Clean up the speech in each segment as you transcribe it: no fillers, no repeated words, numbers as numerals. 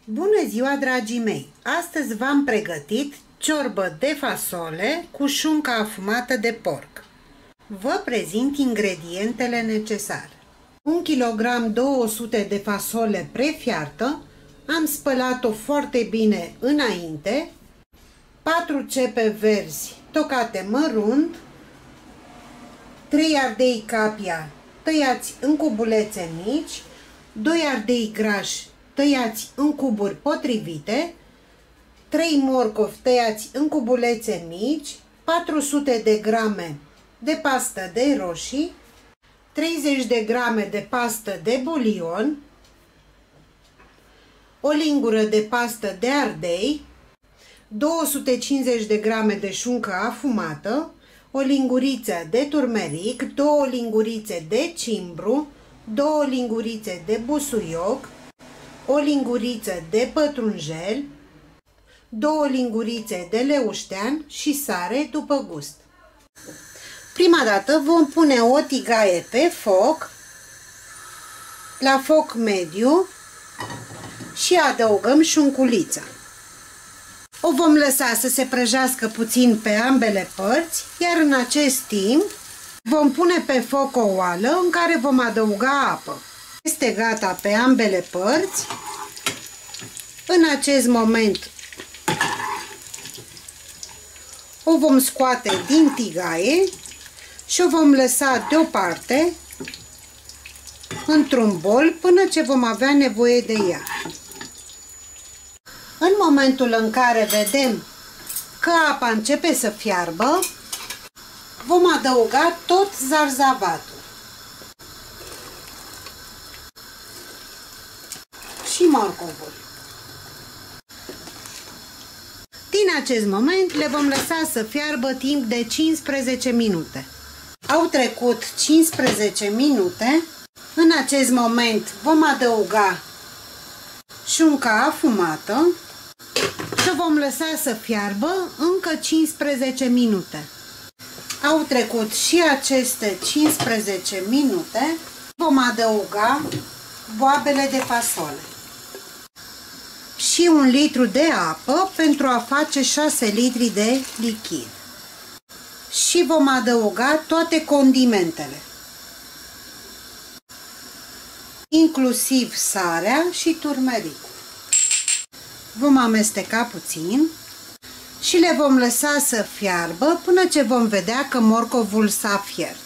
Bună ziua, dragii mei! Astăzi v-am pregătit ciorbă de fasole cu șuncă afumată de porc. Vă prezint ingredientele necesare. 1 kg 200 de fasole prefiartă, am spălat-o foarte bine înainte, 4 cepe verzi tocate mărunt, 3 ardei capia tăiați în cubulețe mici, 2 ardei grași tăiați în cuburi potrivite, 3 morcovi tăiați în cubulețe mici, 400 de grame de pastă de roșii, 30 de grame de pastă de bulion, o lingură de pastă de ardei, 250 de grame de șuncă afumată, o linguriță de turmeric, 2 lingurițe de cimbru, 2 lingurițe de busuioc, o linguriță de pătrunjel, 2 lingurițe de leuștean și sare după gust. Prima dată vom pune o tigaie pe foc, la foc mediu, și adăugăm șunculița. O vom lăsa să se prăjească puțin pe ambele părți, iar în acest timp vom pune pe foc o oală în care vom adăuga apă. Este gata pe ambele părți. În acest moment o vom scoate din tigaie și o vom lăsa deoparte într-un bol până ce vom avea nevoie de ea. În momentul în care vedem că apa începe să fiarbă, vom adăuga tot zarzavatul și morcovul. Din acest moment le vom lăsa să fiarbă timp de 15 minute. Au trecut 15 minute. În acest moment vom adăuga șunca afumată și o vom lăsa să fiarbă încă 15 minute. Au trecut și aceste 15 minute. Vom adăuga boabele de fasole și 1 litru de apă pentru a face 6 litri de lichid. Și vom adăuga toate condimentele, inclusiv sarea și turmericul. Vom amesteca puțin și le vom lăsa să fiarbă până ce vom vedea că morcovul s-a fiert.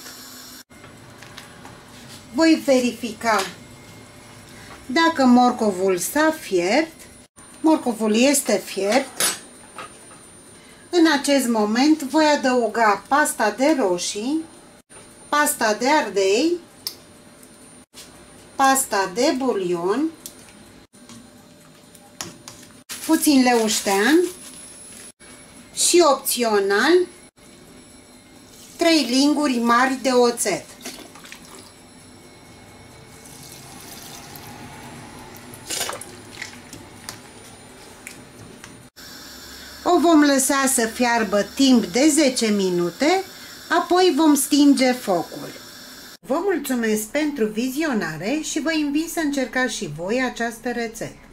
Voi verifica dacă morcovul s-a fiert. Morcovul este fiert. În acest moment voi adăuga pasta de roșii, pasta de ardei, pasta de bulion, puțin leuștean și opțional 3 linguri mari de oțet. O vom lăsa să fiarbă timp de 10 minute, apoi vom stinge focul. Vă mulțumesc pentru vizionare și vă invit să încercați și voi această rețetă.